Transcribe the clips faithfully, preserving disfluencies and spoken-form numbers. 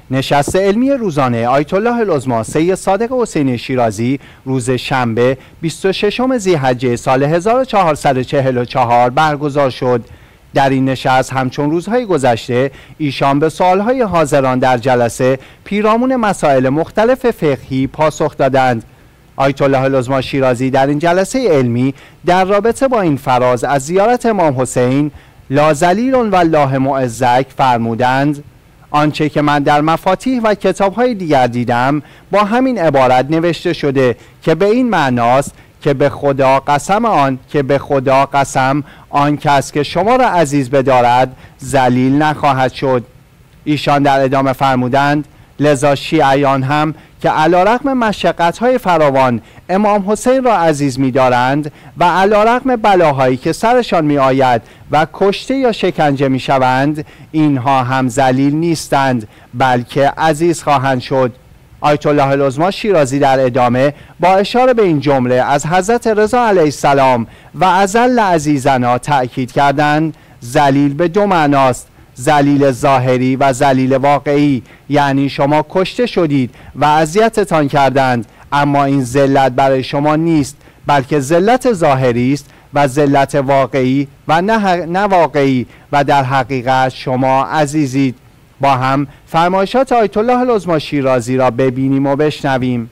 نشست علمی روزانه آیت الله العظمی سید صادق حسینی شیرازی روز شنبه بیست و ششم ذی‌حجه سال هزار و چهارصد و چهل و چهار برگزار شد. در این نشست همچون روزهای گذشته ایشان به سوالهای حاضران در جلسه پیرامون مسائل مختلف فقهی پاسخ دادند. آیت الله العظمی شیرازی در این جلسه علمی در رابطه با این فراز از زیارت امام حسین لا ذلیل والله معزک فرمودند: آنچه که من در مفاتیح و کتاب‌های دیگر دیدم با همین عبارت نوشته شده که به این معناست که به خدا قسم آن که به خدا قسم آن کس که شما را عزیز بدارد ذلیل نخواهد شد. ایشان در ادامه فرمودند: لذا شیعیان هم که علیرغم مشقت‌های فراوان امام حسین را عزیز می‌دارند و علیرغم بلاهایی که سرشان می‌آید و کشته یا شکنجه می‌شوند، اینها هم ذلیل نیستند بلکه عزیز خواهند شد. آیت الله العظمی شیرازی در ادامه با اشاره به این جمله از حضرت رضا علیه السلام و اذل عزیزنا تأکید کردند: ذلیل به دو معناست، ذلیل ظاهری و ذلیل واقعی، یعنی شما کشته شدید و اذیتتان کردند، اما این ذلت برای شما نیست بلکه ذلت ظاهری است و ذلت واقعی و نه, نه واقعی و در حقیقت شما عزیزید. با هم فرمایشات آیت الله العظمی شیرازی را ببینیم و بشنویم.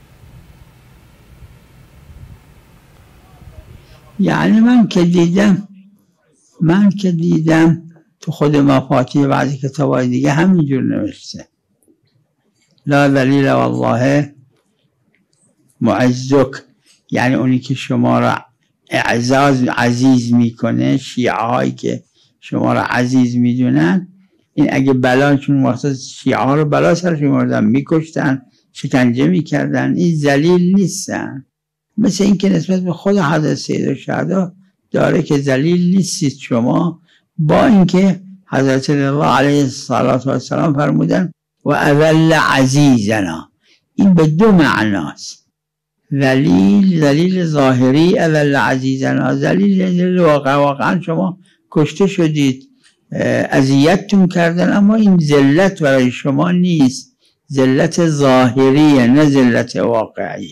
یعنی من که دیدم من که دیدم تو خود مفاتیح و بعضی کتاب‌های دیگه همینجور نوشته: لا ذلیل والله معزک، یعنی اونی که شما را اعزاز عزیز میکنه، شیعه هایی که شما را عزیز میدونن، این اگه بلاشون وقتا شیعه ها رو بلا سرشون می‌آوردن، میکشتن، شکنجه میکردن، این ذلیل نیستن. مثل این که نسبت به خود حضرت سیدالشهدا داره که ذلیل نیستید شما، با اینکه حضرت رضا علیه السلام فرمودن و اذل عزیزنا. این به دو معناست، ذلیل ذلیل ظاهری، اذل عزیزنا ذلیل ذلیل واقع، واقعا شما کشته شدید، اذیتتون کردن، اما این ذلت برای شما نیست، ذلت ظاهریه نه ذلت واقعی.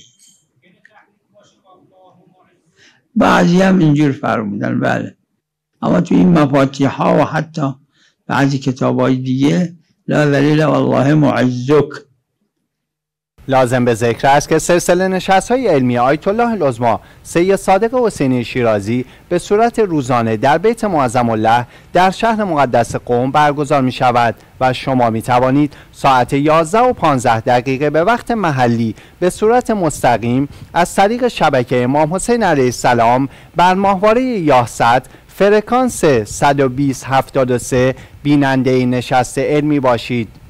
بعضی هم اینجور فرمودن، بله، اما تو این مفاتیح ها و حتی بعضی کتاب های دیگه لا ذلیل والله معزک. لازم به ذکر است که سلسله نشست‌های علمی آیت الله العظمی سید صادق حسینی شیرازی به صورت روزانه در بیت معظم الله در شهر مقدس قم برگزار می شود و شما می توانید ساعت یازده و پانزده دقیقه به وقت محلی به صورت مستقیم از طریق شبکه امام حسین علیه السلام بر ماهواره یاست فرکانس صد و بیست هفتاد و سه بیننده نشست علمی باشید.